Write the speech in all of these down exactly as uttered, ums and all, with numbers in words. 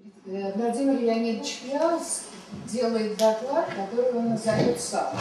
Владимир Леонидович Кляус делает доклад, который он назовет сам.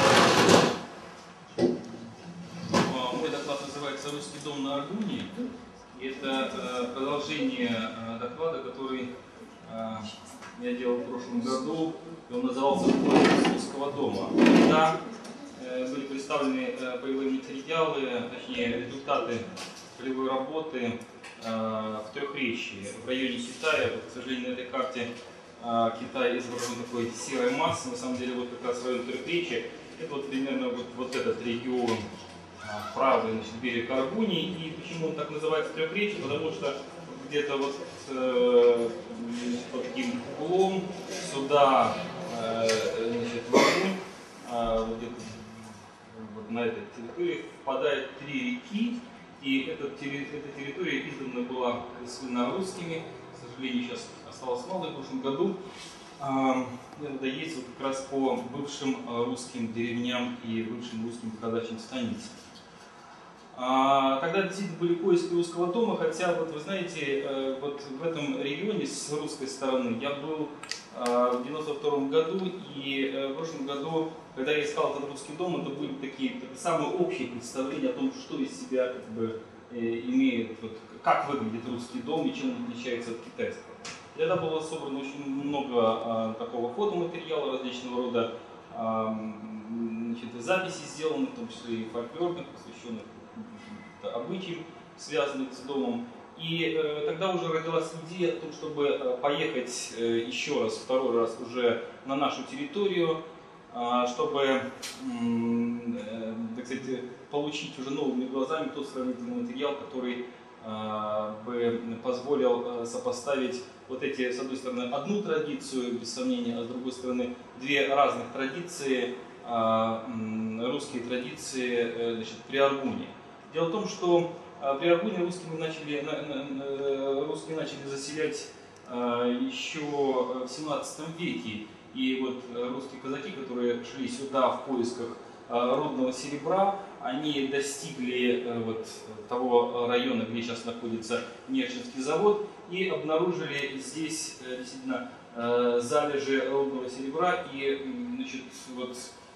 Мой доклад называется «Русский дом на Аргуне». Это продолжение доклада, который я делал в прошлом году. Он назывался «Поиск русского дома». Тогда были представлены полевые материалы, точнее результаты полевой работы в Трехречье, в районе Китая. Вот, к сожалению, на этой карте Китай изображен такой серой массой. На самом деле, вот как раз район Трехречья, это вот примерно вот, вот этот регион, правый, значит, берег Аргуни. И почему он так называется Трехречье? Потому что где-то вот э, под таким углом сюда, э, значит, в Аргунь, э, вот, вот на этой территории впадает три реки. И эта, эта территория издавна была свино-русскими, к сожалению, сейчас осталось мало, в прошлом году. Это есть вот как раз по бывшим русским деревням и бывшим русским казачьим станицам. Тогда действительно были поиски русского дома, хотя, вот вы знаете, вот в этом регионе с русской стороны я был в девяносто втором году, и в прошлом году, когда я искал этот русский дом, это были такие самые общие представления о том, что из себя как бы имеет, вот, как выглядит русский дом и чем он отличается от китайского. Тогда было собрано очень много а, такого фотоматериала различного рода, а, значит, записи сделаны, в том числе и фольклорных, посвященных обычаям, связанных с домом. И э, тогда уже родилась идея о том, чтобы э, поехать э, еще раз, второй раз уже на нашу территорию, э, чтобы, э, так сказать, получить уже новыми глазами тот сравнительный материал, который э, бы позволил э, сопоставить вот эти, с одной стороны, одну традицию, без сомнения, а с другой стороны, две разных традиции, э, русские традиции, э, значит, при Аргуне. Дело в том, что при Аргуне русские начали, русские начали заселять еще в семнадцатом веке. И вот русские казаки, которые шли сюда в поисках рудного серебра, они достигли вот того района, где сейчас находится Нерчинский завод, и обнаружили здесь действительно залежи рудного серебра. И, значит, вот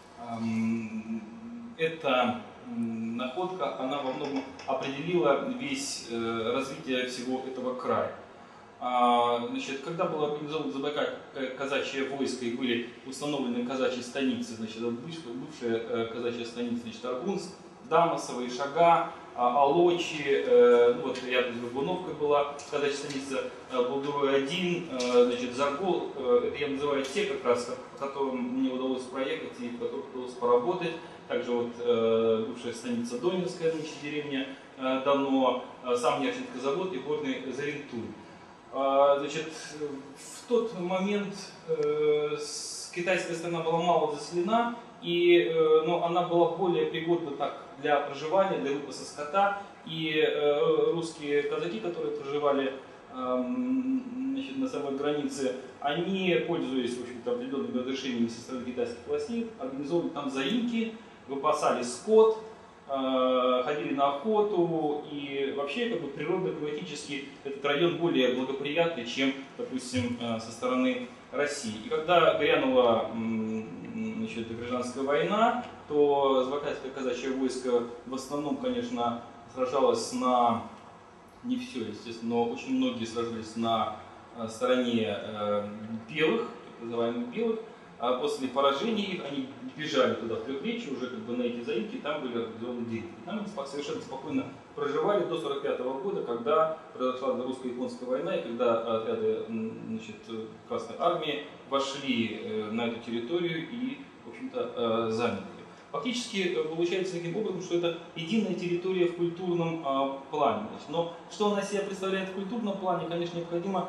это находка, она во многом определила весь э, развитие всего этого края. А, значит, когда было организовано Забайкалье-казачье войско и были установлены казачьи станицы, значит, бывшая, бывшая э, казачья станица, значит, Аргунск, Дамасово, Ишага, Алочи, э, ну, вот рядом с Горбуновкой была казачья станица, э, Булдурой один, э, значит, Заргол, э, это я называю те, как раз, по которым мне удалось проехать и по которым удалось поработать. Также вот э, бывшая станица Донецкая, значит, деревня э, Дано, э, сам Нерчинский завод и горный Зарентуй. Э, значит, в тот момент э, с, китайская страна была мало заселена, и, э, но она была более пригодна так, для проживания, для выпаса скота. И э, русские казаки, которые проживали э, значит, на самой границе, они, пользуясь, в общем-то, определенными разрешениями со стороны китайских властей, организовывали там заимки, выпасали скот, э, ходили на охоту, и вообще как бы природно-климатически этот район более благоприятный, чем, допустим, э, со стороны России. И когда грянула значит, гражданская война, то Забайкальское казачье войско в основном, конечно, сражалось на, не все, естественно, но очень многие сражались на стороне э, белых, так называемых белых. А после поражения их они бежали туда в Трехречье, уже как бы на эти заимки, там были организованы деревни. Там они совершенно спокойно проживали до сорок пятого года, когда произошла русско-японская война, и когда отряды, значит, Красной Армии вошли на эту территорию и, в общем-то, заняли ее. Фактически получается таким образом, что это единая территория в культурном плане. Но что она себя представляет в культурном плане, конечно, необходимо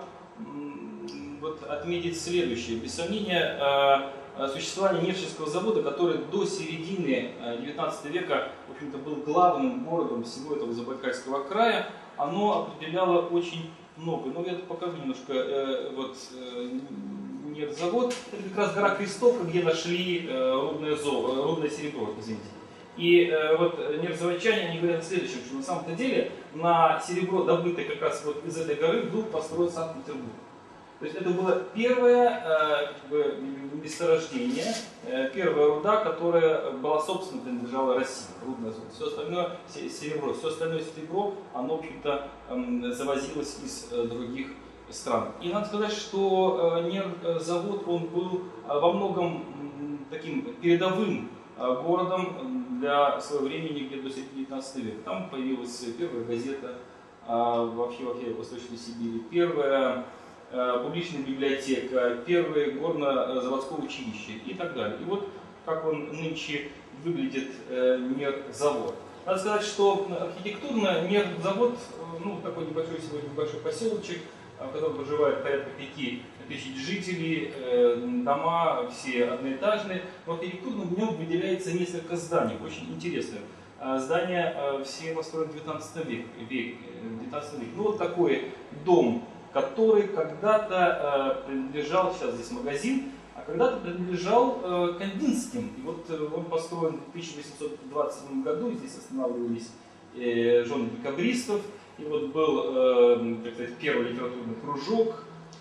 вот отметить следующее. Без сомнения, существование Нерчинского завода, который до середины девятнадцатого века, в общем-то, был главным городом всего этого Забайкальского края, оно определяло очень много. Но я покажу немножко. Вот нефтезавод, это как раз гора Крестовка, где нашли рудное золото, рудное серебро, извините. И э, вот нефтезаводчане, они говорят следующее, что на самом-то деле на серебро, добытое как раз вот из этой горы, был построен Санкт-Петербург. То есть это было первое э, как бы, месторождение, э, первая руда, которая была собственно принадлежала России, рудное золото. Все остальное серебро, все остальное серебро, оно, в общем-то, э, завозилось из э, других стран. И надо сказать, что э, нефтезавод, он был э, во многом э, таким передовым э, городом для своего времени, где до середины девятнадцатого века. Там появилась первая газета э, вообще во всей Восточной Сибири, первая публичная библиотека, первое горно-заводское училище и так далее. И вот как он нынче выглядит, э, нефтезавод. Надо сказать, что архитектурно нефтезавод, ну, такой небольшой сегодня небольшой поселочек, в котором проживает порядка пяти тысяч жителей, э, дома все одноэтажные, но архитектурно в нем выделяется несколько зданий, очень интересных. Здания э, все построены в девятнадцатом веке, век, девятнадцатом веке. Ну, вот такой дом, который когда-то э, принадлежал, сейчас здесь магазин, а когда-то принадлежал э, Кандинским. И вот э, он построен в тысяча восемьсот двадцать седьмом году, здесь останавливались э, жены декабристов, и вот был, э, так сказать, первый литературный кружок,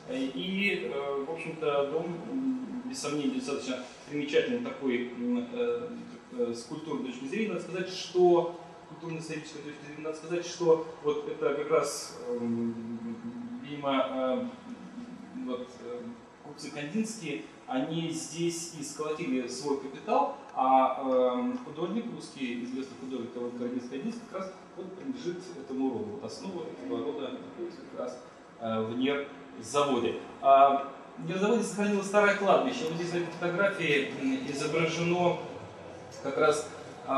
и, э, в общем-то, дом, без сомнения, достаточно примечательный такой э, э, с культурной точки зрения. Надо сказать, что культурно-исторической точки зрения, надо сказать, что вот это как раз э, видимо, э, вот, э, купцы Кандинские, они здесь и сколотили свой капитал, а э, художник, русский известный художник Кандинский, Кандинский как раз вот, принадлежит этому роду. Вот основа этого рода находится как раз э, в нефтезаводе. А в нефтезаводе сохранилось старое кладбище. Вот здесь на этой фотографии изображено как раз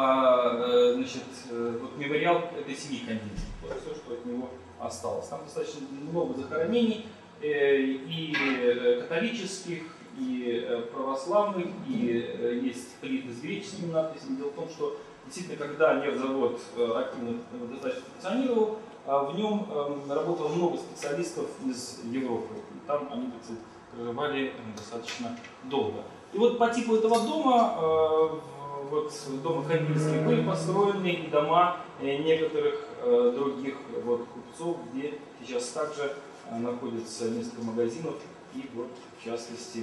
а, значит, вот мемориал этой семьи Кандинских. Вот все, что от него осталось. Там достаточно много захоронений, э, и католических, и православных, и есть плиты с греческими надписями. Дело в том, что действительно, когда нефтезавод активно достаточно функционировал, в нем работало много специалистов из Европы. Там они, так сказать, проживали достаточно долго. И вот по типу этого дома, вот дома Кандинских, были построены и дома некоторых других вот, купцов, где сейчас также находится несколько магазинов и вот, в частности,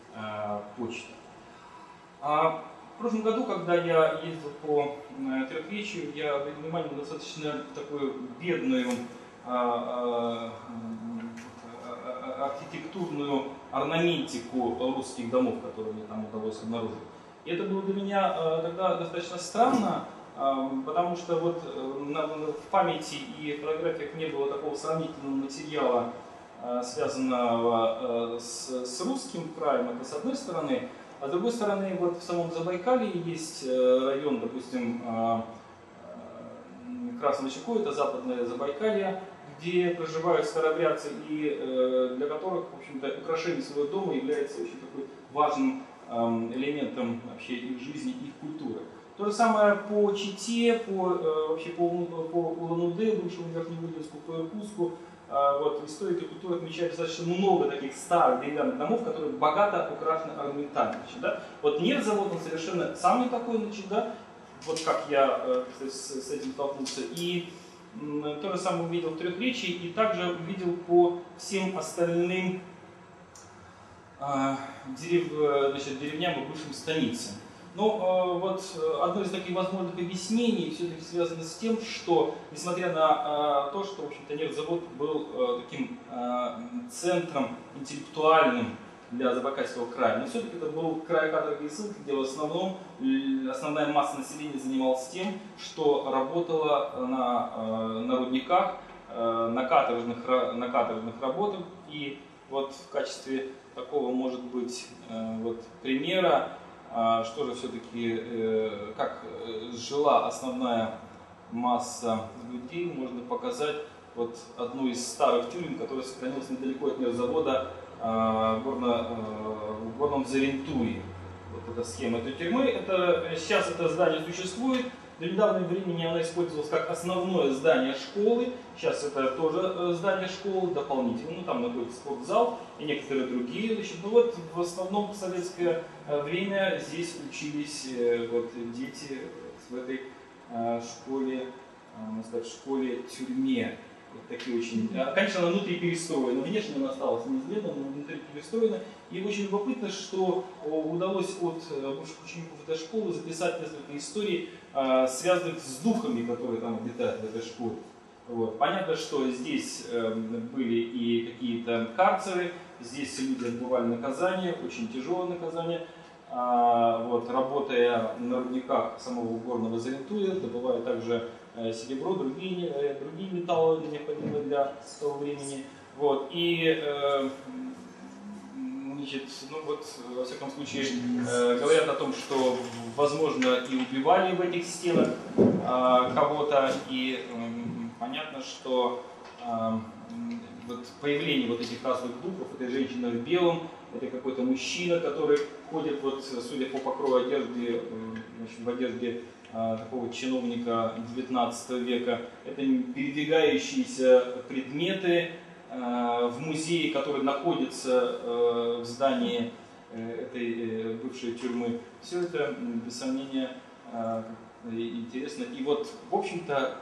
почта. А в прошлом году, когда я ездил по Трехречью, я обратил внимание на достаточно такую бедную а, а, архитектурную орнаментику русских домов, которые мне там удалось обнаружить. И это было для меня а, тогда достаточно странно, а, потому что вот на, в памяти и фотографиях не было такого сравнительного материала, а, связанного а, с, с русским краем, это с одной стороны. А с другой стороны, вот в самом Забайкалье есть район, допустим, Красновощекой, это западное Забайкалье, где проживают старообрядцы и для которых, в общем-то, украшение своего дома является очень такой важным элементом вообще их жизни, их культуры. То же самое по Чите, по, вообще по, по Улан-Удэ, бывшему Верхневудинску, по Иркутску. Вот, историки культуры отмечают достаточно много таких старых деревянных домов, которые богато украшены орнаментально. Значит, да? Вот нефтезавод, он совершенно сам не такой, значит, да? Вот как я э, с, с этим столкнулся. И м, то же самое увидел в Трехречии, и также увидел по всем остальным э, дерев, значит, деревням и бывшим станицам. Но э, вот одно из таких возможных объяснений все-таки связано с тем, что, несмотря на э, то, что, в общем-то, нефтезавод был э, таким э, центром интеллектуальным для Забайкальского края, но все-таки это был край каторги и ссылки, где в основном основная масса населения занималась тем, что работала на, э, на рудниках, э, на, каторжных, на каторжных работах. И вот в качестве такого, может быть, э, вот, примера, что же все-таки, как жила основная масса людей, можно показать вот одну из старых тюрем, которая сохранилась недалеко от нефтезавода в горном Зарентуе. Вот эта схема этой тюрьмы. Это, сейчас это здание существует. До недавнего времени она использовалась как основное здание школы. Сейчас это тоже здание школы дополнительно. Ну, там находится спортзал и некоторые другие. Значит, ну вот в основном в советское время здесь учились вот, дети в этой школе, можно сказать, школе-тюрьме. Вот такие очень, конечно, она внутри перестроена, внешне она осталась неизменной, но внутри перестроена. И очень любопытно, что удалось от бывших учеников этой школы записать несколько историй, связанных с духами, которые там обитают в этой школе. Вот. Понятно, что здесь были и какие-то карцеры, здесь люди отбывали наказание, очень тяжелое наказание. Вот, работая на рудниках самого горного Заринтуя, добывая также серебро, другие, другие металлы, необходимые для того времени. Вот, и, значит, ну вот, во всяком случае, говорят о том, что, возможно, и убивали в этих стенах кого-то, и понятно, что вот появление вот этих разных духов, этой женщины в белом, это какой-то мужчина, который ходит, вот, судя по покрою одежды, значит, в одежде а, такого чиновника девятнадцатого века. Это передвигающиеся предметы а, в музее, который находится а, в здании а, этой а, бывшей тюрьмы. Все это, без сомнения, а, интересно. И вот, в общем-то,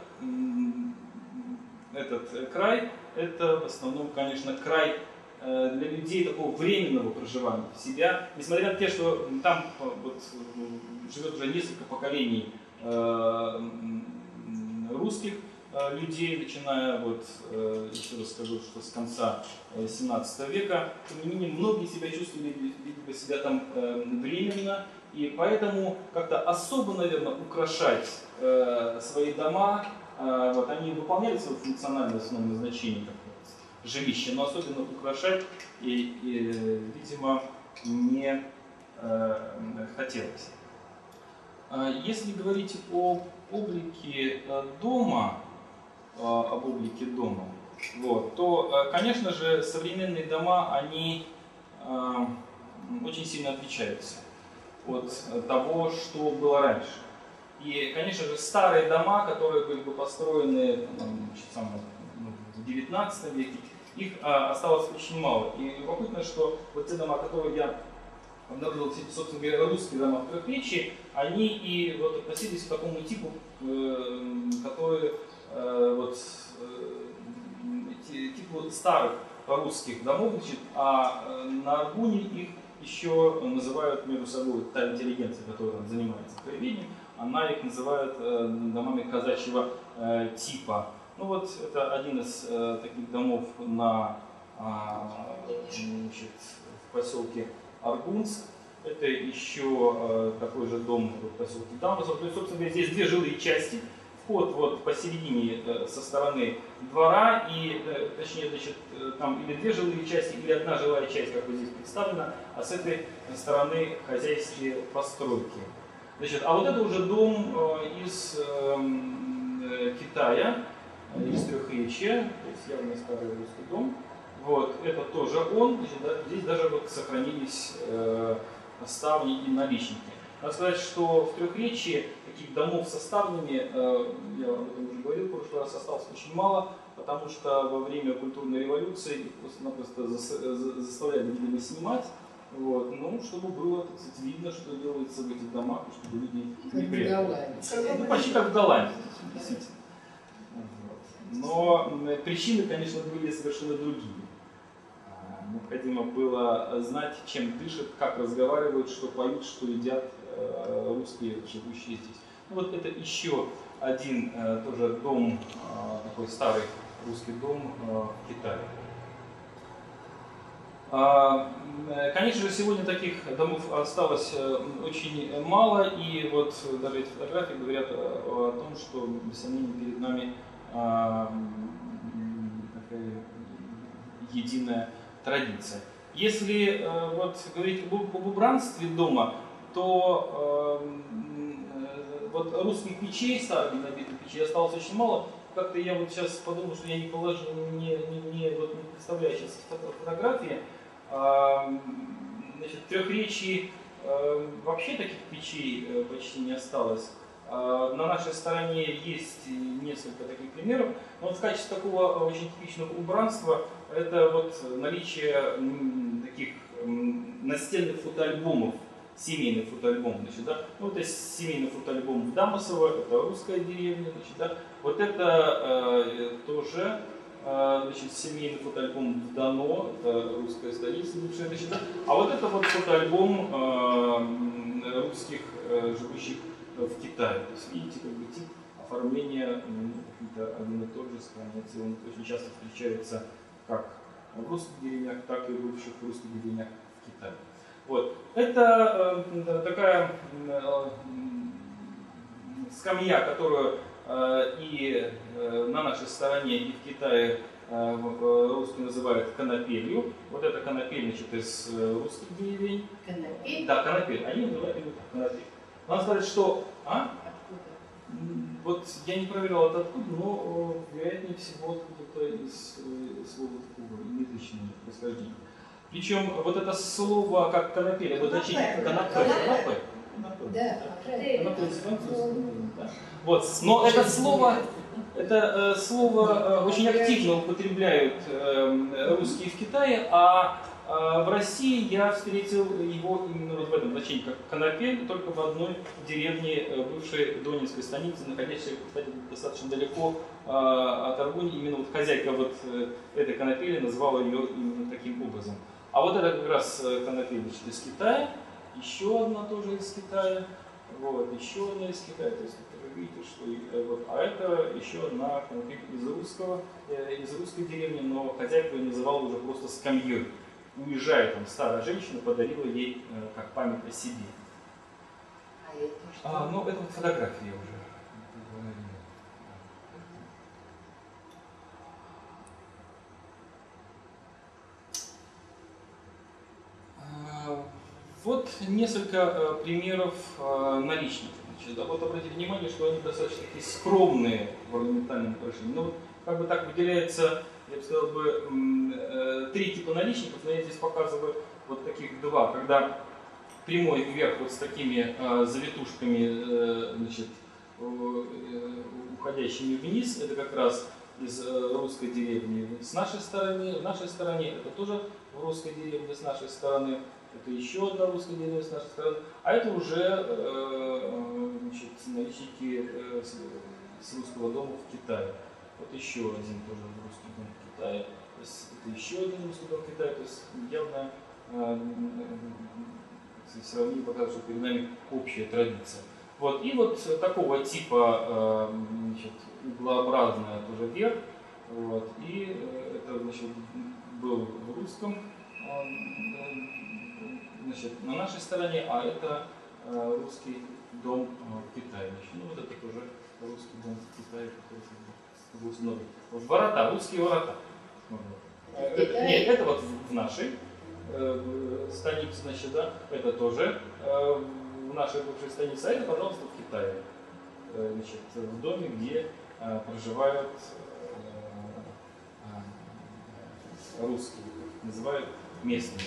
этот край, это в основном, конечно, край для людей такого временного проживания в себя, несмотря на то, что там вот, живет уже несколько поколений э, русских э, людей, начиная, вот, э, еще раз скажу, что с конца семнадцатого века, тем не менее, многие себя чувствовали, видимо, себя там э, временно, и поэтому как-то особо, наверное, украшать э, свои дома, э, вот, они выполняли свое функциональное основное назначение, жилище, но особенно украшать и, и видимо, не э, хотелось. Если говорить об облике дома, об облике дома, вот, то, конечно же, современные дома, они э, очень сильно отличаются от того, что было раньше. И, конечно же, старые дома, которые были бы построены там, в девятнадцатом веке, их а, осталось очень мало. И любопытно, что вот те дома, которые я обнаружил, собственно говоря, русские дома в Трехречье, они и вот относились к такому типу, э, который э, вот, э, типу старых русских домов, значит, а э, на Аргуне их еще называют между собой, та интеллигенция, которая занимается краеведением, она их называет э, домами казачьего э, типа. Ну вот это один из э, таких домов на, э, значит, в поселке Аргунск. Это еще э, такой же дом в поселке Дамбасов. То есть, собственно говоря, здесь две жилые части. Вход вот посередине э, со стороны двора, и, э, точнее, значит, э, там или две жилые части, или одна жилая часть, как вот здесь представлена, а с этой стороны хозяйские постройки. Значит, а вот это уже дом э, из э, Китая, из Трехречья, то есть явно старый русский дом. Вот, это тоже он, значит, да, здесь даже вот сохранились э, ставни и наличники. Надо сказать, что в Трехречье таких домов со ставнями, э, я об этом уже говорил в прошлый раз, осталось очень мало, потому что во время культурной революции их просто-напросто заставляли, видимо, снимать. Вот, ну, чтобы было, так сказать, видно, что делается в этих домах, и чтобы люди не приехали. Ну, почти как в Голландии, действительно. Но причины, конечно, были совершенно другие. Необходимо было знать, чем дышат, как разговаривают, что поют, что едят русские, живущие здесь. Ну, вот это еще один тоже дом, такой старый русский дом в Китае. Конечно же, сегодня таких домов осталось очень мало, и вот даже эти фотографии говорят о том, что, без сомнения, перед нами такая единая традиция. Если вот говорить об убранстве дома, то вот русских печей, старых набитых печей, осталось очень мало. Как-то я вот сейчас подумал, что я не положил, не, не, не, вот не представляю сейчас фотографии. Значит, в Трехречье вообще таких печей почти не осталось. На нашей стороне есть несколько таких примеров, но вот в качестве такого очень типичного убранства это вот наличие таких настенных фотоальбомов, семейных фотоальбомов. Значит, да? Вот это семейный фотоальбом в Дамбасово, это русская деревня. Значит, да? Вот это э, тоже значит, семейный фотоальбом в Дано, это русская столица, бывшая, значит, да? А вот это вот фотоальбом русских, живущих в Китае. То есть видите, как бы тип оформления какие-то один и тот же сохраняется. Он очень часто встречается как в русских деревнях, так и в бывших русских деревнях в Китае. Вот. Это э, такая э, скамья, которую э, и э, на нашей стороне, и в Китае э, русские называют канапелью. Вот это канапель, значит, из э, русских деревень. Канапель? Да, канапель. Они называют его канапель. Надо сказать, что... А? Вот я не проверял это откуда, но вероятнее всего откуда-то из, из слова такого язычного происхождения. Причем вот это слово как канапель, обозначение канапель. Да, вот, но это слово, это э, слово э, очень активно употребляют э, русские в Китае, а э, в России я встретил его именно вот в этом значении, как канапель, только в одной деревне бывшей Донецкой станицы, находящейся, кстати, достаточно далеко э, от Аргуни. Именно вот хозяйка вот э, этой канапели назвала ее именно таким образом. А вот это как раз канапель из Китая, еще одна тоже из Китая, вот, еще одна из Китая, то есть вы видите, что вот, а это еще одна канапель из русского, из русской деревни, но хозяйка ее называла уже просто скамьей. Уезжая, там старая женщина подарила ей как память о себе. А это что? А, ну это вот фотография уже. Вот несколько э, примеров э, наличников. Значит, да, вот обратите внимание, что они достаточно такие скромные в орнаментальном украшении. Но вот как бы так выделяется, я бы сказал бы, э, три типа наличников, но я здесь показываю вот таких два. Когда прямой вверх вот с такими э, завитушками, э, значит, э, уходящими вниз, это как раз из э, русской деревни с нашей стороны, в нашей стороне, это тоже в русской деревне с нашей стороны. Это еще одна русская деревня с нашей стороны, а это уже э, значит, наличники э, с, с русского дома в Китае. Вот еще один тоже русский дом в Китае, то есть это еще один русский дом в Китае, то есть явно э, сравнение показывает, что перед нами общая традиция. Вот, и вот такого типа э, значит, углообразная тоже верх, вот, и э, это значит, был в русском. Э, Значит, на нашей стороне, а это э, русский дом э, в Китае. Значит, ну вот это тоже русский дом в Китае, который будет много. Вот ворота, русские ворота. Э, это, нет, это вот в, в нашей э, станице, значит, да, это тоже э, в нашей бывшей станице, а это, пожалуйста, в Китае. Э, значит, в доме, где э, проживают э, э, русские, называют местными.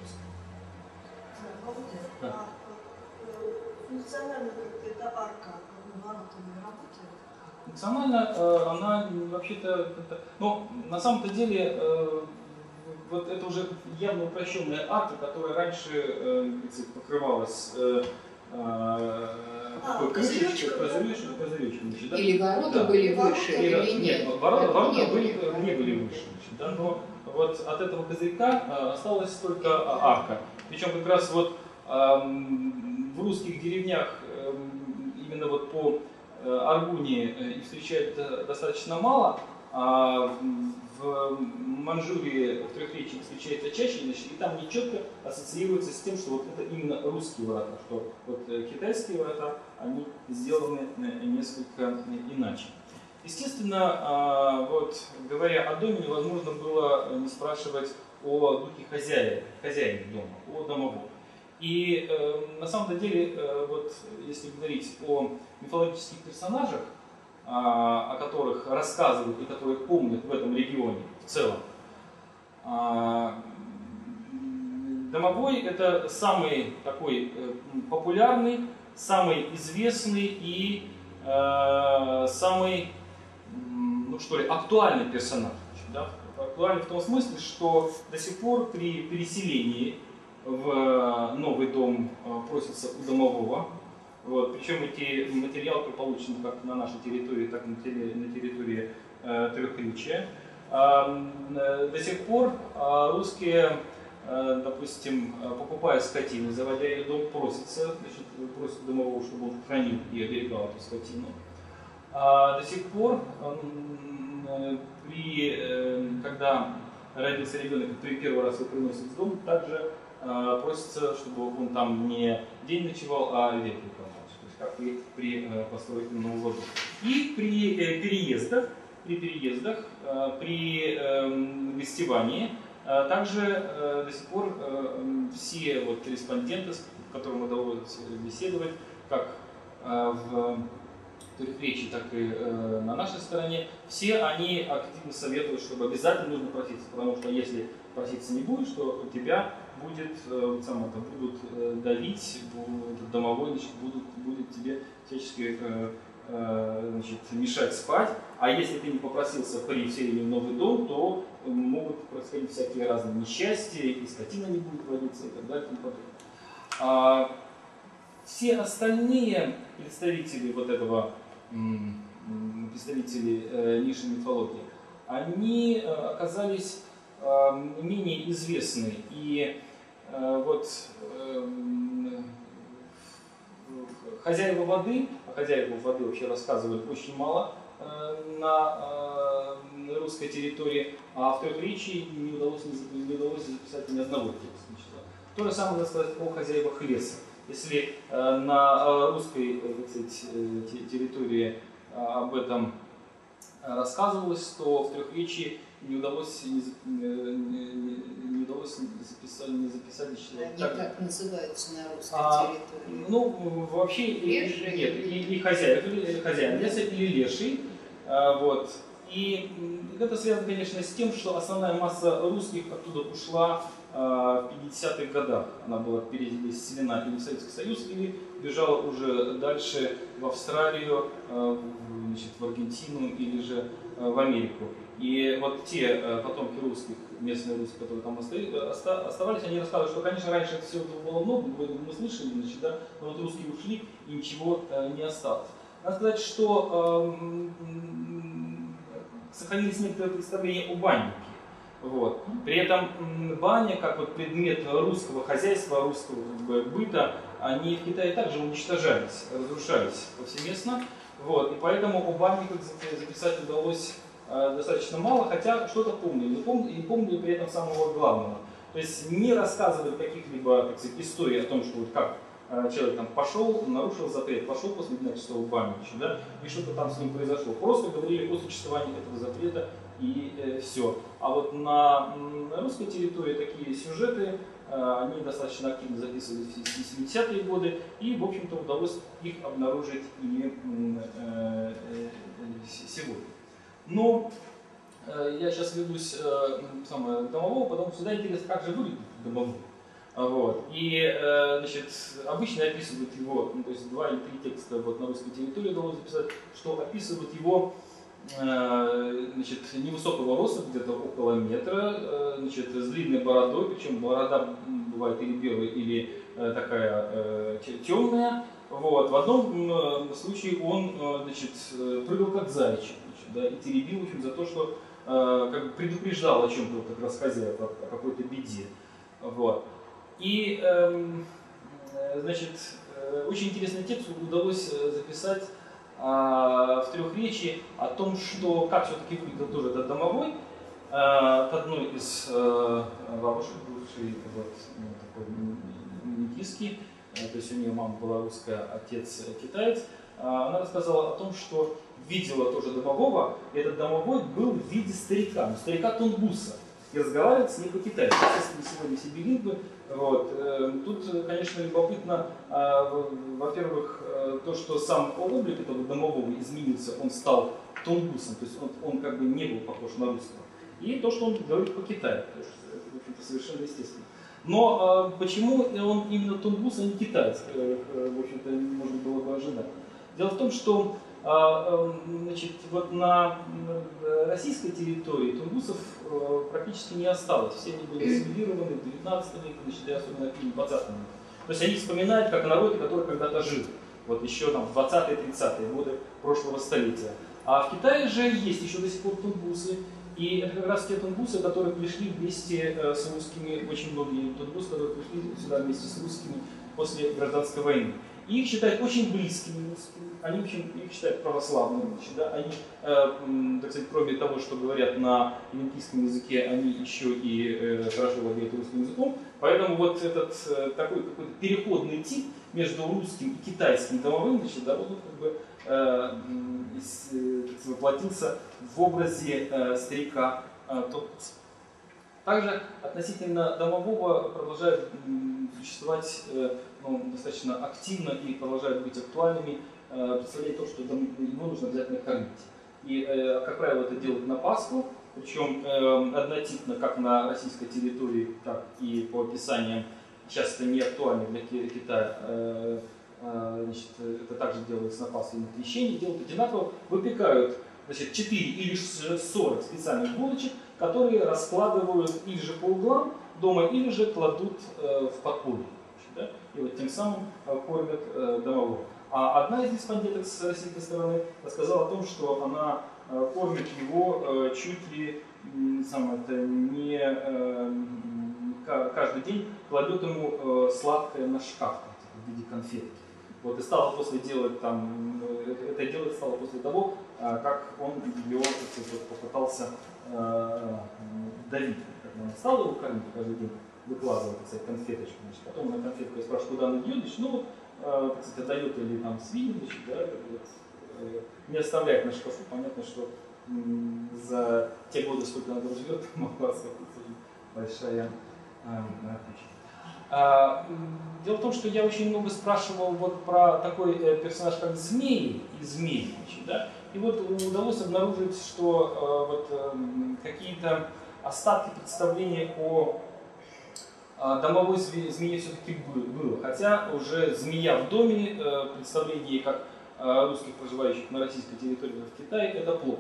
Да. Функционально как эта арка, воротами работает? Функционально э, она вообще-то, ну, на самом-то деле, э, вот это уже явно упрощенная арка, которая раньше э, покрывалась э, э, такой крышечкой, козыречком, козыречком, значит, да? Или ворота да. были выше, или, или нет? Нет, ворота, ворота не были, были. не были выше, значит, да? Но вот от этого козырька э, осталась только арка. Причем как раз вот э, в русских деревнях э, именно вот по э, Аргуне э, их встречают достаточно мало, а в Манчжурии, в Трехречье встречается чаще, значит, и там нечетко ассоциируется с тем, что вот это именно русские ворота, что вот э, китайские ворота, они сделаны несколько иначе. Естественно, вот говоря о доме, невозможно было не спрашивать о духе хозяина, хозяина дома, о домовом. И э, на самом деле, э, вот если говорить о мифологических персонажах, э, о которых рассказывают и которых помнят в этом регионе в целом, э, домовой это самый такой э, популярный, самый известный и э, самый ну, что ли, актуальный персонаж. Да? Актуальный в том смысле, что до сих пор при переселении в новый дом просится у домового. Вот. Причем эти материалы получены как на нашей территории, так и на территории э, Трехречья. До сих пор русские, допустим, покупая скотину, заводя ее в дом, просятся, значит, просят домового, чтобы он хранил и оберегал эту скотину. А до сих пор, при, когда родился ребенок, при первый раз его приносят в дом, также просится, чтобы он там не день ночевал, а ветер помочь, то есть как и при постройке Нового года. И при переездах, при переездах, при гостевании, также до сих пор все вот респонденты, с которыми удалось беседовать, как в речи, так и на нашей стороне, все они активно советуют, чтобы обязательно нужно проситься, потому что если проситься не будешь, то тебя будет, сам это, будут давить, домовой, значит, будут, будет тебе всячески значит, мешать спать, а если ты не попросился при вселении в новый дом, то могут происходить всякие разные несчастья, и скотина не будет водиться и так далее. И а все остальные представители вот этого, представители э, низшей мифологии, они э, оказались э, менее известны. И э, вот э, хозяева воды, а хозяева воды вообще рассказывают очень мало э, на э, русской территории, а в Трехречии не удалось, не, не удалось записать ни одного текста. То же самое надо сказать о хозяевах леса. Если э, на русской, так сказать, территории э, об этом рассказывалось, то в Трехречии не удалось не, не, не удалось записать, не записать. Они как, как называются на русской а, территории? Ну, вообще, Леший? нет, и, и хозяин, или, хозяин леса или леший. А, вот. И это связано, конечно, с тем, что основная масса русских оттуда ушла в пятидесятых годах. Она была переселена или в Советский Союз, или бежала уже дальше в Австралию, значит, в Аргентину или же в Америку. И вот те потомки русских, местные русские, которые там оставались, они рассказывают, что, конечно, раньше это всего было много, мы слышали, значит, да, но вот русские ушли и ничего не осталось. Надо сказать, что э, сохранились некоторые представления о баннике. Вот. При этом баня, как вот предмет русского хозяйства, русского быта, они в Китае также уничтожались, разрушались повсеместно. Вот. И поэтому о банниках записать удалось э, достаточно мало, хотя что-то помнили. Не помнили, и помнили при этом самого главного. То есть не рассказывали каких-либо, так сказать, историй о том, что вот как э, человек там пошел, нарушил запрет, пошел после двенадцати часов в баню, да, и что-то там с ним произошло. Просто говорили о существовании этого запрета. И э, все. А вот на, на русской территории такие сюжеты, э, они достаточно активно записывались в семидесятые годы, и, в общем-то, удалось их обнаружить и э, э, сегодня. Но э, я сейчас ведусь э, самое, домового, потому что всегда интересно, как же выглядит домовой. Вот. И э, значит, обычно описывают его, ну, то есть два или три текста вот, на русской территории удалось записать, что описывают его значит, невысокого роста, где-то около метра, значит, с длинной бородой, причем борода бывает или белая, или такая темная. Вот. В одном случае он, значит, прыгал как зайчик, значит, да, и теребил, в общем, за то, что как бы предупреждал о чем-то как раз хозяев, о, о какой-то беде. Вот. И, значит, очень интересный текст удалось записать в Трехречии о том, что как все-таки выглядел тоже этот домовой, к одной из бабушек, бывшей вот, ну, такой метиски, то есть у нее мама была русская, отец китаец, она рассказала о том, что видела тоже домового, и этот домовой был в виде старика, ну, старика Тунгуса, и разговаривает с ним по-китайски. Естественно, сегодня все билингвы. Вот. Тут, конечно, любопытно, во-первых, то, что сам облик этого домового изменился, он стал тунгусом, то есть он, он как бы не был похож на русского. И то, что он говорит по-китайски, это, в общем-то, совершенно естественно. Но почему он именно тунгус, а не китаец, в общем-то, можно было бы ожидать. Дело в том, что значит, вот на российской территории тунгусов практически не осталось. Все они были ассимилированы в девятнадцатом веке, значит, и особенно в двадцатом веке. То есть они вспоминают как о народе, который когда-то жил. Вот еще там в двадцатые-тридцатые годы прошлого столетия. А в Китае же есть еще до сих пор тунгусы. И это как раз те тунгусы, которые пришли вместе с русскими, очень многие тунгусы, которые пришли сюда вместе с русскими после гражданской войны. И их считают очень близкими русскими, они очень, их считают православными. Да? Они, э, так сказать, кроме того, что говорят на олимпийском языке, они еще и э, хорошо владеют русским языком. Поэтому вот этот э, такой какой-то переходный тип между русским и китайским домовым, значит, да, вот, как бы, э, э, воплотился в образе э, старика э, Топуса. Также относительно домового продолжают м, существовать э, ну, достаточно активно и продолжают быть актуальными э, представление то, что дом, его нужно обязательно кормить. И, э, как правило, это делают на Пасху, причем э, однотипно как на российской территории, так и по описаниям, сейчас это не актуально для Китая, э, э, значит, это также делается на Пасху и на Крещение, делают одинаково, выпекают, значит, четыре или сорок специальных булочек, которые раскладывают или же по углам дома, или же кладут э, в подполье. Да? И вот тем самым э, кормят э, домового. А одна из респонденток с российской стороны рассказала о том, что она э, кормит его э, чуть ли самое, это не э, каждый день, кладет ему э, сладкое на шкаф в виде конфетки. Вот, и стала после делать там, это делать стало после того, как он ее вот, попытался э, давить. Она стала его кормить каждый день, выкладывать, так сказать, конфеточку. Значит, потом на конфетку я спрашиваю, куда она ее, значит, ну, э, так сказать, отдает или там свиньи, значит, да, вот, э, не оставляет на шкафу. Понятно, что м, за те годы, сколько она там живет, могла схватиться большая отличие. А, дело в том, что я очень много спрашивал вот про такой э, персонаж, как Змей и Змей, значит, да? И вот удалось обнаружить, что э, вот, э, какие-то остатки представления о э, домовой змее все-таки было. Хотя уже змея в доме, э, представление как э, русских, проживающих на российской территории в Китае, это плохо.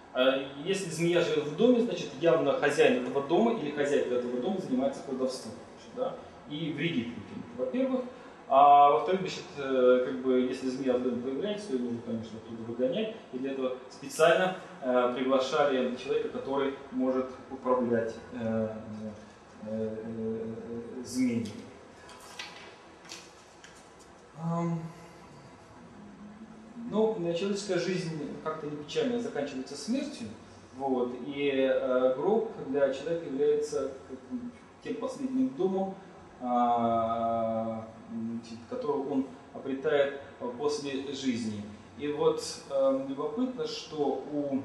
Если змея живет в доме, значит явно хозяин этого дома или хозяйка этого дома занимается колдовством, да, и вредит людям, во-первых. А во-вторых, значит, как бы, если змея в доме появляется, ее нужно, конечно, оттуда выгонять. И для этого специально э, приглашали человека, который может управлять э, э, э, змеями. Ну, человеческая жизнь как-то не печально заканчивается смертью, вот, и э, гроб для человека является тем последним домом, э, который он обретает после жизни. И вот э, любопытно, что у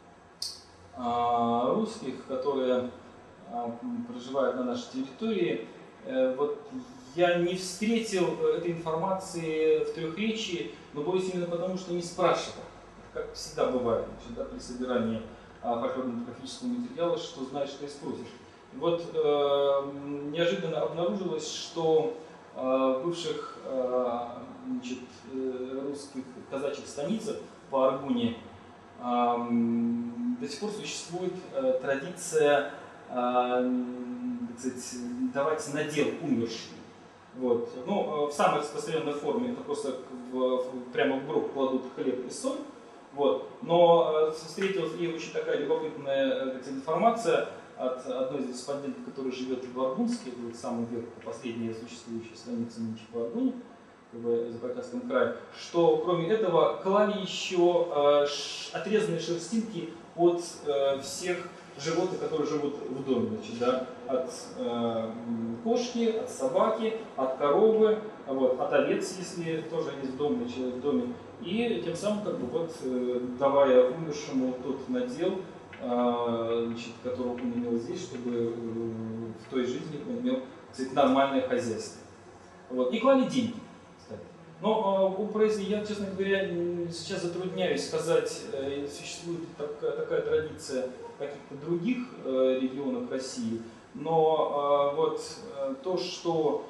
э, русских, которые э, проживают на нашей территории, э, вот я не встретил этой информации в трехречии, но боюсь именно потому, что не спрашивал. Как всегда бывает, значит, да, при собирании а, фольклорно-графического материала, что знаешь, что и спросишь. И вот э, неожиданно обнаружилось, что э, в бывших э, значит, э, русских казачьих станицах по Аргуне э, до сих пор существует э, традиция э, так сказать, давать надел умершим. Вот. Ну, в самой распространенной форме это просто в, в, прямо в гроб кладут хлеб и соль. Вот. Но э, встретилась и очень такая любопытная, так сказать, информация от одной из респондентов, которая живет в Аргунске, это вот самый верх, последняя существующая станица нынче в Аргуне, в Забайкальском крае, что кроме этого клали еще э, ш, отрезанные шерстинки от э, всех животных, которые живут в доме, значит, да, от э, кошки, от собаки, от коровы, вот, от овец, если тоже есть в доме, значит, в доме. И тем самым, как бы, вот, э, давая умершему тот надел, э, значит, которого он имел здесь, чтобы э, в той жизни он имел, кстати, нормальное хозяйство. Вот. И клали деньги. Но у поэзии я, честно говоря, сейчас затрудняюсь сказать, существует такая, такая традиция в каких-то других э, регионах России, но э, вот э, то, что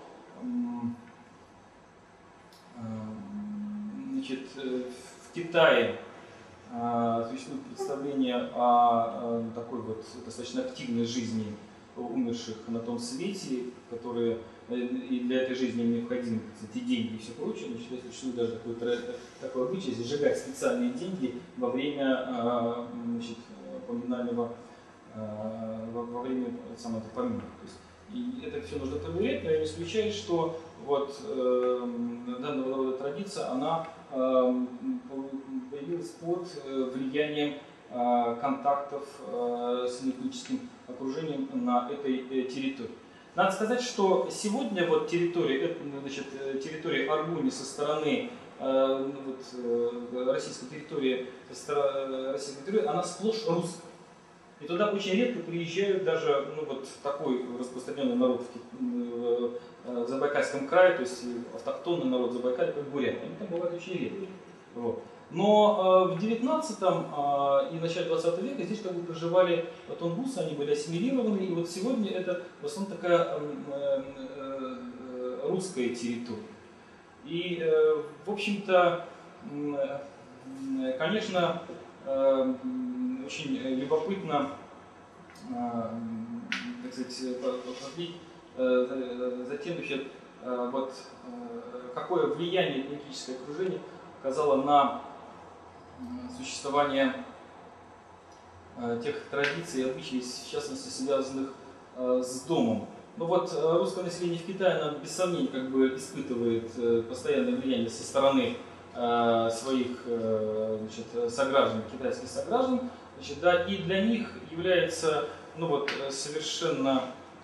э, значит, в Китае э, существует представление о э, такой вот достаточно активной жизни умерших на том свете, которые и для этой жизни необходимы, кстати, деньги и все прочее. Значит, существует даже такой, такой обычай сжигать специальные деньги во время, значит, поминального, во время самого поминки. И это все нужно проверять, но я не исключаю, что вот э, данного рода традиция, она э, появилась под влиянием э, контактов э, с лингвистическим окружением на этой э, территории. Надо сказать, что сегодня вот территория, значит, территория Аргуни со стороны э, вот, э, российской территории, со стороны российской территории, она сплошь русская. И туда очень редко приезжают даже ну, вот такой распространенный народ в, в Забайкальском крае, то есть автохтонный народ Забайкалья, как буряты. Они там бывают очень редко. Вот. Но э, в девятнадцатом э, и начале двадцатого века здесь как бы проживали тунгусы, они были ассимилированы. И вот сегодня это в основном такая э, э, русская территория. И, э, в общем-то, э, конечно, э, очень любопытно, так сказать, посмотреть за тем, значит, вот, какое влияние лингвистическое окружение оказало на существование тех традиций и обычаев, в частности, связанных с домом. Ну вот русское население в Китае, оно без сомнений как бы испытывает постоянное влияние со стороны своих, значит, сограждан, китайских сограждан. Значит, да, и для них является ну, вот, совершенно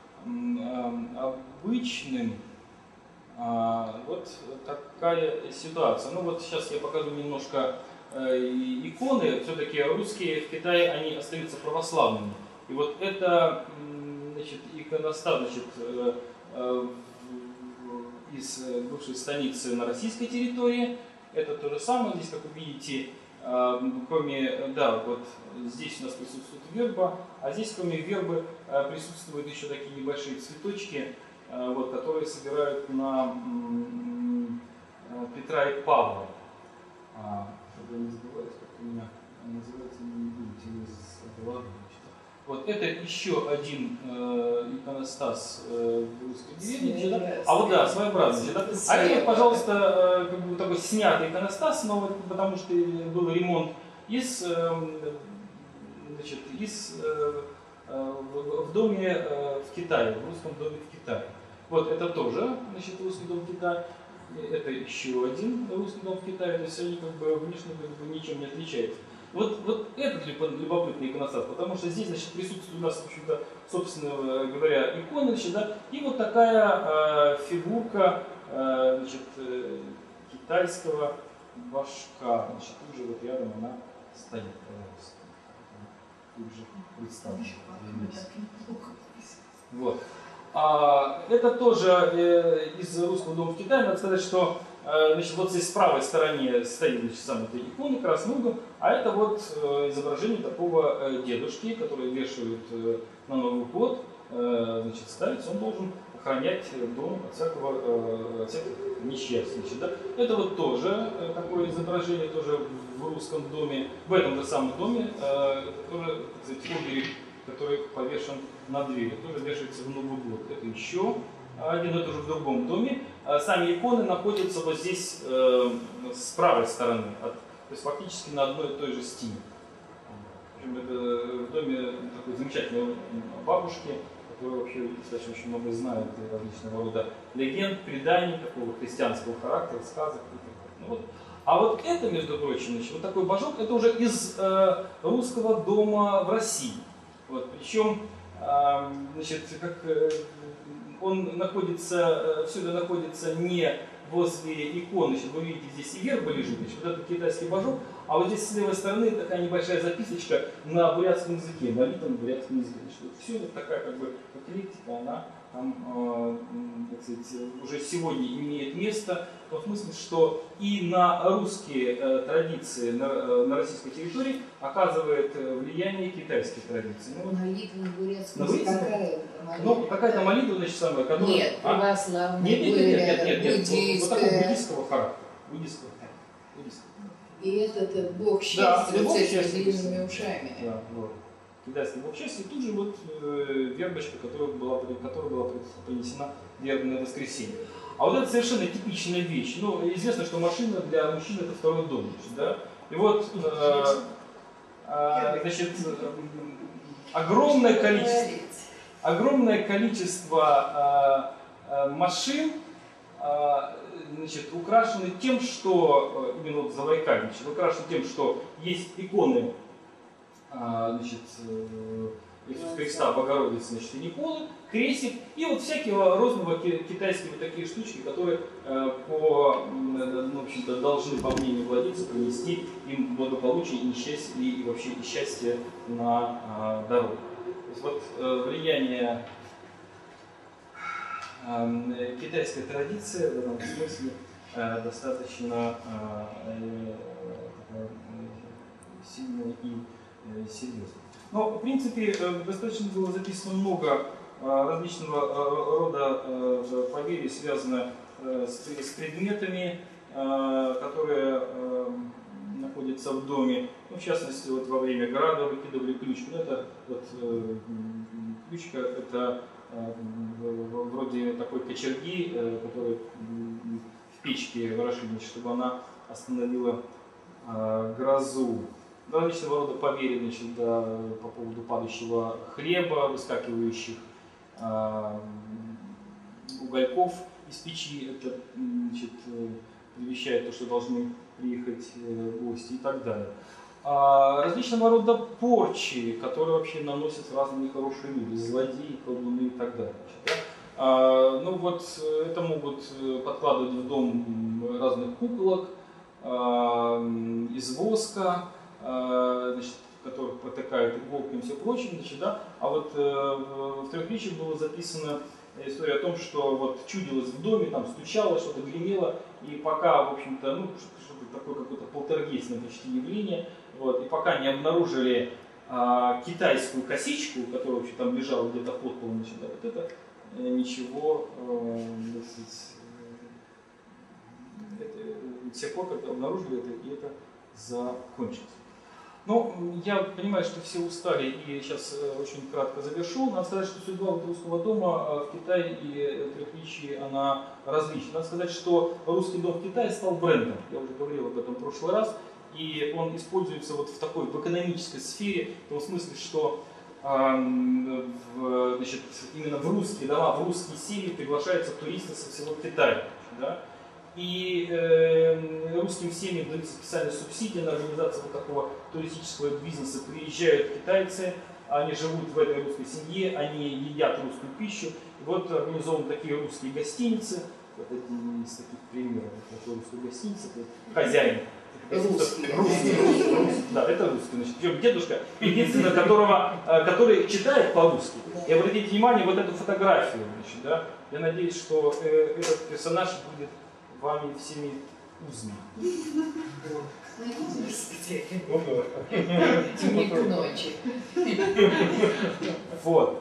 обычным вот такая ситуация. Ну вот сейчас я покажу немножко иконы. Все-таки русские в Китае, они остаются православными. И вот это, значит, иконостас, значит, из бывшей станицы на российской территории. Это то же самое. Здесь, как вы видите, кроме, да, вот здесь у нас присутствует верба, а здесь, кроме вербы, присутствуют еще такие небольшие цветочки, вот, которые собирают на Петра и Павла. Чтобы не забывать, как у меня называется, не будете вы забывать. Вот это еще один э, иконостас э, в русской деревне. Да? А вот да, своеобразный. Да? А это, пожалуйста, э, как бы такой снятый иконостас, но вот, потому что был ремонт из, э, значит, из э, э, в, в доме э, в Китае, в русском доме в Китае. Вот это тоже, значит, русский дом в Китае. Это еще один русский дом в Китае, то есть они как бы внешне как бы ничем не отличаются. Вот, вот этот любопытный иконостас, потому что здесь, значит, присутствует у нас, в общем-то, собственно говоря, икона, значит, да, и вот такая э, фигурка, э, значит, э, китайского башка, значит, тут же вот рядом она стоит, пожалуйста, тут же представлена. Вот. А, это тоже э, из русского дома в Китае. Надо сказать, что э, значит, вот здесь с правой стороне стоит, значит, сам эта икона красным углом, а это вот э, изображение такого э, дедушки, который вешают э, на Новый год, э, значит, ставится, он должен охранять дом от всякого, э, от всяких несчастий. Значит, да? Это вот тоже э, такое изображение тоже в русском доме, в этом же самом доме, э, который, так сказать, оберег, который повешен на двери, тоже вешается в Новый год. Это еще один, это уже в другом доме. Сами иконы находятся вот здесь э, с правой стороны, от, то есть фактически на одной и той же стене. Причем это в доме такой замечательной бабушки, которая вообще достаточно очень много знает различного рода легенд, преданий такого христианского характера, сказок. Ну, вот. А вот это, между прочим, значит, вот такой божок, это уже из э, русского дома в России. Вот, причем, э, значит, как э, он находится, э, все это находится не возле иконы, значит, вы видите, здесь и верба лежит, значит, вот этот китайский божок, а вот здесь с левой стороны такая небольшая записочка на бурятском языке, на литом бурятском языке. Значит, вот все это такая как бы эклектика, она там, э, так сказать, уже сегодня имеет место, в том смысле, что и на русские э, традиции на, э, на российской территории оказывает э, влияние китайских традиций. Ну, молитва на бурятском языке. какая ну, какая-то молитва, значит, самая, которая... Нет, православная, а? нет, нет, нет, нет, нет, нет, нет, буддийская. Вот, вот такого буддийского характера. Буддийского. Буддийского. И этот бог счастья, да, вот с этими счастья, длинными ушами. Да, вот. китайской части, и тут же вот э, вербочка, которая была, которая была принесена вербное воскресенье. А вот это совершенно типичная вещь. Ну, известно, что машина для мужчин это второй дом, да? И вот, э, э, значит, огромное количество, огромное количество э, э, машин э, значит, украшены тем, что, именно вот Забайкалье, украшены тем, что есть иконы, значит, Иисуса Христа, Богородицы, значит, и Николы, крестик, и вот всякого розного китайские вот такие штучки, которые по, ну, в общем-то, должны, по мнению владельца, принести им благополучие и счастье, и вообще и счастье на дорогу. То есть вот влияние китайской традиции в этом смысле достаточно сильная и серьезно. Но, в принципе, достаточно было записано много различного рода поверий, связанных с предметами, которые находятся в доме. Ну, в частности, вот во время града выкидывали ключ. Ну, это вот, ключка, это вроде такой кочерги, которая в печке ворошили, чтобы она остановила грозу. Различного рода поверья, значит, да, по поводу падающего хлеба, выскакивающих э, угольков из печи. Это, значит, предвещает то, что должны приехать гости и так далее. А, различного рода порчи, которые вообще наносят разные нехорошие люди, злодеи, колдуны и так далее. Значит, да? а, ну вот это могут подкладывать в дом разных куколок а, из воска, значит, которых протыкают иголками и все прочее, значит, да? А вот э, в Трехречье было записана история о том, что вот чудилось в доме, там стучало, что-то гремело, и пока, в общем-то, ну, что-то такое какое-то полтергейстное почти явление, вот, и пока не обнаружили э, китайскую косичку, которая вообще там лежала где-то под полом, значит, да, вот это э, ничего, э, э, это, с тех пор, когда обнаружили это, и это закончилось. Ну, я понимаю, что все устали, и сейчас очень кратко завершу. Надо сказать, что судьба вот русского дома в Китае и Трехречье, она различна. Надо сказать, что русский дом в Китае стал брендом. Я уже говорил об этом в прошлый раз. И он используется вот в такой, в экономической сфере, в том смысле, что э, в, значит, именно в русские дома, в русские семьи приглашаются туристы со всего Китая. Да? И э, русским семьям даются специальные субсидии на организацию вот такого туристического бизнеса. Приезжают китайцы, они живут в этой русской семье, они едят русскую пищу. И вот организованы такие русские гостиницы. Вот один из таких примеров такой русской гостиницы. Хозяин. Русский. Русский. Русский. Да, это русский. Значит, причем дедушка, единственный, которого, который читает по-русски. И обратите внимание, вот эту фотографию. Значит, да? Я надеюсь, что э, этот персонаж будет вами всеми узнан. Не к ночи. Вот.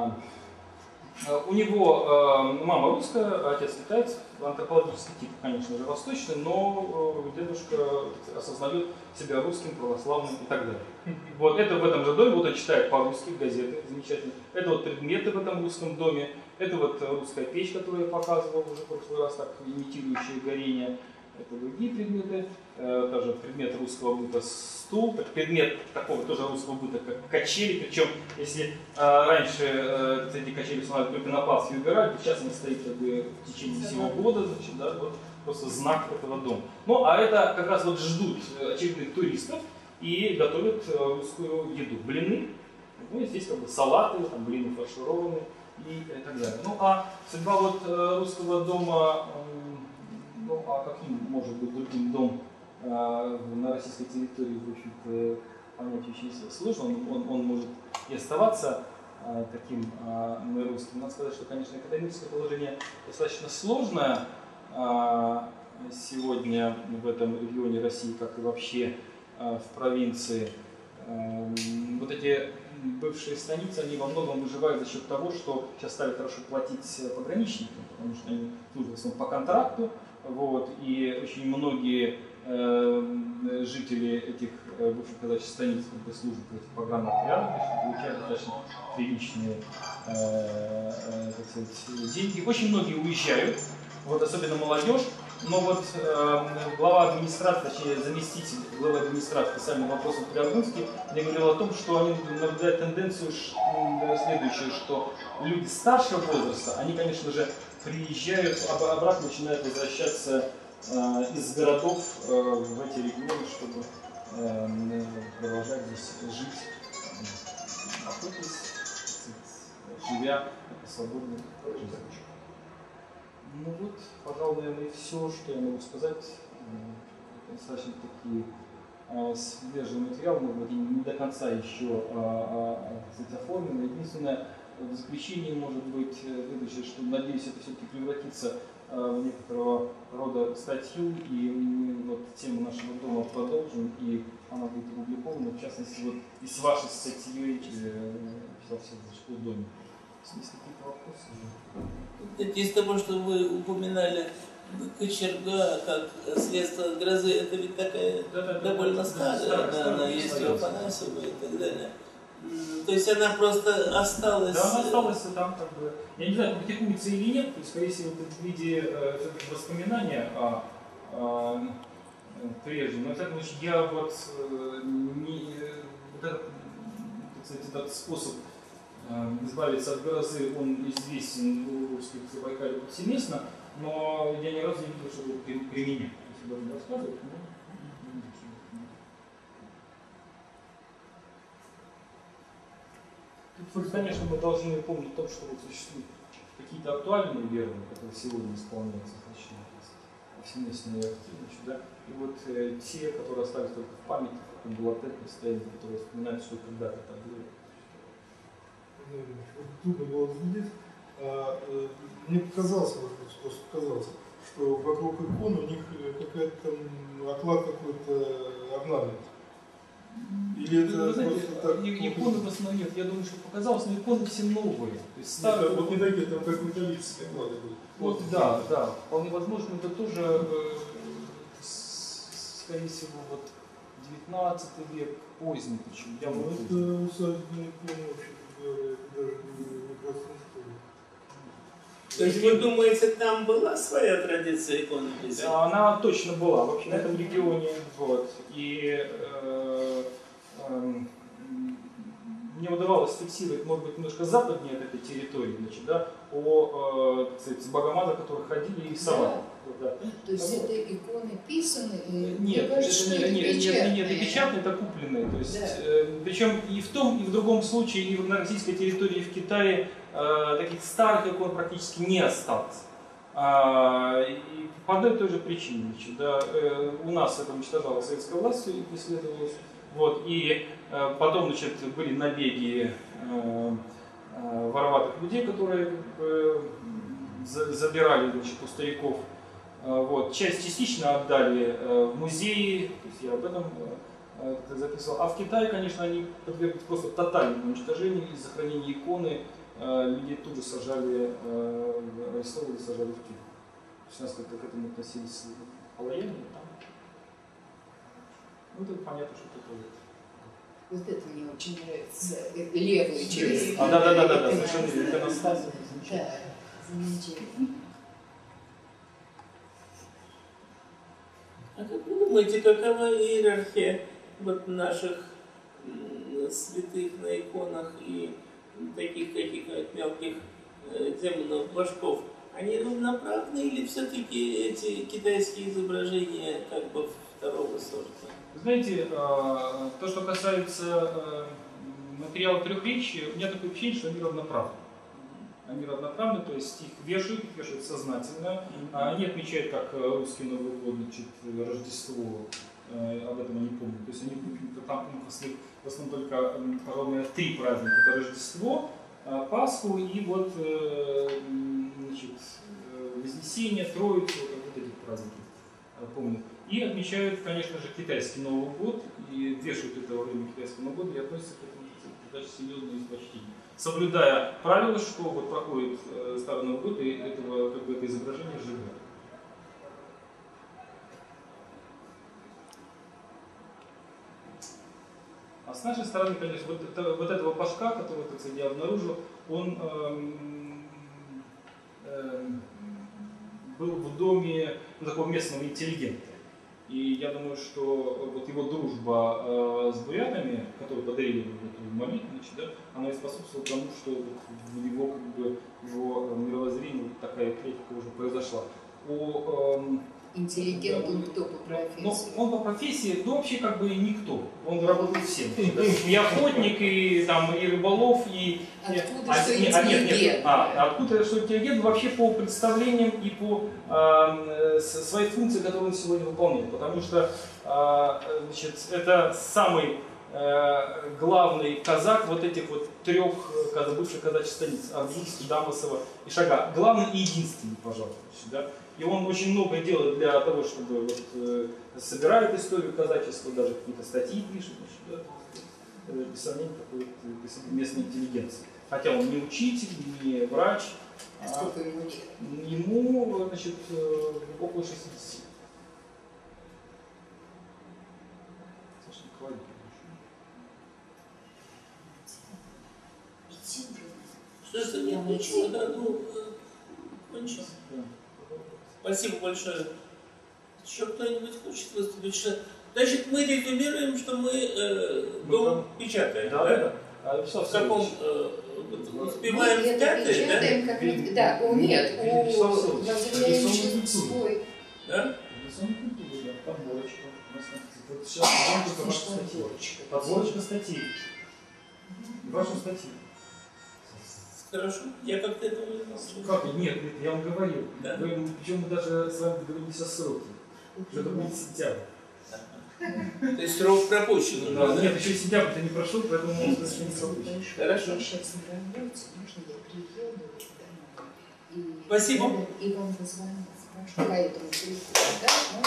У него мама русская, отец китаец, антропологический тип, конечно же, восточный, но дедушка осознает себя русским, православным и так далее. Вот это в этом же доме, вот он читает по-русски газеты, замечательно. Это вот предметы в этом русском доме, это вот русская печь, которую я показывал уже в прошлый раз, так имитирующие горение. Это другие предметы, э, тоже предмет русского быта стул, так, предмет такого тоже русского быта, как качели, причем если э, раньше э, эти качели устанавливали только на Пасху и убирали, то сейчас они стоят как бы в течение всего года, значит, да, вот просто знак этого дома. Ну а это как раз вот ждут очередных туристов и готовят русскую еду. Блины, ну и здесь как бы салаты, там, блины фаршированные и так далее. Ну а судьба вот русского дома, ну а каким может быть другим дом э, на российской территории, в общем-то, понять очень сложно. Он, он, он может и оставаться э, таким э, русским. Надо сказать, что, конечно, экономическое положение достаточно сложное э, сегодня в этом регионе России, как и вообще э, в провинции. Э, вот эти бывшие станицы, они во многом выживают за счет того, что сейчас стали хорошо платить пограничникам, потому что они служат в основном по контракту. Вот, и очень многие э, жители этих э, бывших казачьих станиц, которые служат в этих программных отрядах, получают достаточно приличные э, э, так сказать, деньги. Очень многие уезжают, вот особенно молодежь. Но вот э, глава администрации, точнее заместитель главы администрации специальным вопросом Приобрынский мне говорил о том, что они наблюдают тенденцию ш- следующую, что люди старшего возраста, они, конечно же, приезжают, об- обратно начинают возвращаться э, из городов э, в эти регионы, чтобы э, продолжать здесь жить, охотясь, живя свободной жизнью. Ну вот, пожалуй, наверное, и все, что я могу сказать. Это достаточно такие э, свежие материалы, может быть, не до конца еще а, а, оформлены. Единственное, в заключении может быть следующее, что, надеюсь, это все-таки превратится э, в некоторого рода статью, и мы вот тему нашего дома продолжим, и она будет опубликована, в частности, вот и с вашей статьей Вячеслав Всеволодович о доме. Есть какие-то вопросы? Из того, что вы упоминали кочерга как средство от грозы, это ведь такая да, да, довольно да, старая, старая, да, она есть у Афанасьева и так далее. То есть она просто осталась... Да, она осталась там как бы... Я не знаю, публикуется или нет, то есть, скорее всего, в виде э, воспоминания о, о прежнем. Но, в всяком случае, я вот, э, не, вот этот, кстати, этот способ избавиться от грозы, он известен у русских в Забайкалье повсеместно, но я ни разу не видел, что его применяют. Если даже не рассказывать, но не видел. Тут, конечно, мы должны помнить о том, что вот существуют какие-то актуальные верования, которые сегодня исполняются достаточно повсеместно и активно. Да? И вот э, те, которые остались только в памяти, в каком было латентном состоянии, которые вспоминают, что когда-то так было. Трудно было разглядеть. А, э, мне показалось, может быть, просто показалось, что вокруг икон у них какая-то там оклад какой-то орнамент. Или это вы знаете, просто так? Иконы в основном нет. Я думаю, что показалось, но иконы все новые. То есть старые. Нет, вот не такие, там как металлические оклады были. Вот, да, да. Вполне возможно, это тоже, э, скорее всего, вот девятнадцатый век, поздний причем. Я ну, вот это усадебные иконы, вообще говоря, даже не пространство. То есть вы думаете, там была своя традиция иконописи? Она точно была, вообще на этом регионе. Вот. И э, э, мне удавалось фиксировать, может быть, немножко западнее от этой территории, значит, да, о, э, кстати, богомазах, которые ходили и рисовали. Да. Да. То есть это иконы писанные? Нет, кажется, это, что нет, это нет, нет, нет, это печатные, это купленные. То есть, да. э, причем и в том, и в другом случае, и на российской территории, и в Китае э, таких старых икон практически не осталось. А, и по одной и той же причине. Значит, да, э, у нас это уничтожалось советской властью и преследовалось. Вот, и э, потом, значит, были набеги э, э, вороватых людей, которые э, за, забирали, значит, у стариков. Вот. Часть частично отдали э, в музеи, то есть я об этом э, записывал. А в Китае, конечно, они подверглись просто тотальному уничтожению из-за хранения иконы. Э, людей тут же сажали, э, арестовывали, сажали в тюрьму. То есть у нас как-то к этому относились лояльно. Ну, это понятно, что это вот. Вот это мне очень нравится. Левую часть. А, да, да, да, да, да, совершенно верно. Это Анастасия. Да, замечательно. А как вы думаете, какова иерархия вот наших святых на иконах и таких каких-нибудь мелких э, демонов, башков? Они равноправны или все-таки эти китайские изображения как бы второго сорта? Знаете, то, что касается материала трехречия, у меня такое ощущение, что они равноправны. Они равноправны, то есть их вешают, их вешают сознательно. Они отмечают, как русский Новый год, значит, Рождество, об этом они помнят. То есть они там в основном только, пожалуй, три праздника. Это Рождество, Пасху и вот, значит, Вознесение, Троицу, вот эти праздники помнят. И отмечают, конечно же, китайский Новый год, и вешают это во время китайского Нового года, и относятся к этому достаточно серьезно и с почтением. Соблюдая правило, что вот проходит э, Старый Новый год, и этого, как бы, это изображение сжигают. нашей стороны, конечно, вот, это, вот этого башка, которого, так сказать, я обнаружил, он эм, эм, был в доме ну, такого местного интеллигента. И я думаю, что вот его дружба э, с бурятами, которую подарили ему эту молитву, значит, да, она и способствовала тому, что вот в его, как бы, его мировоззрении вот такая критика уже произошла. О, эм, Интеллигент да, он кто по ну, профессии? он по профессии, ну вообще как бы никто. Он работает всем. Да? И охотник, и, там, и рыболов, и... Откуда, а, что нет, а, нет, нет. интеллигент? А, откуда, что интеллигент вообще по представлениям и по э, своей функции, которую он сегодня выполняет. Потому что э, значит, это самый э, главный казак вот этих вот трех бывших казачьих станиц, Арбузский, Дамасова и Шага. Главный и единственный, пожалуй. Да? И он очень много делает для того, чтобы вот, э, собирает историю казачества, даже какие-то статьи пишет. Значит, да? Это без сомнения такой вот, местной интеллигенции. Хотя он не учитель, не врач. А сколько ему лет? Ему, значит, около шестидесяти. Слушай, клади. Идти уже. Что ж, нет, ничего, да, ну, кончим. Да. Спасибо большое. Еще кто-нибудь хочет выступить? Что... Значит, мы резюмируем, что мы э, дом печатаем, да? Да, да. А, Вячеслав В каком Савельевич, э, успеваем Мы в это пятый, да? печатаем, как мы- да, о, нет, у Вячеслав Савельевич, Возревенческой. Да? Информационная культура, да, подборочка. У нас, вот сейчас подборочка вашей статьи. Подборочка статей. Вашу статью. Хорошо. Я как-то этого не знал. Как? Нет, нет, я вам говорил. Да. Вы, причем мы даже с вами договорились о сроке. Что это будет сентябрь. То есть срок пропущен. Да, Да, нет, еще и сентябрь-то не прошел, поэтому мы не пропущен. Хорошо. Я сейчас на работе, можно я приеду домой? И Спасибо. надо и вам позвонить. Может, поэтому приходит, да?